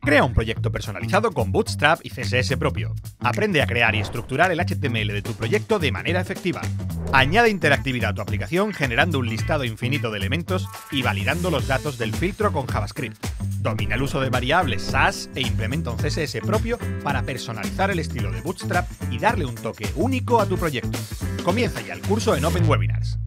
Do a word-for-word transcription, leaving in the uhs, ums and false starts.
Crea un proyecto personalizado con Bootstrap y C S S propio. Aprende a crear y estructurar el H T M L de tu proyecto de manera efectiva. Añade interactividad a tu aplicación generando un listado infinito de elementos y validando los datos del filtro con JavaScript. Domina el uso de variables Sass e implementa un C S S propio para personalizar el estilo de Bootstrap y darle un toque único a tu proyecto. Comienza ya el curso en Open Webinars.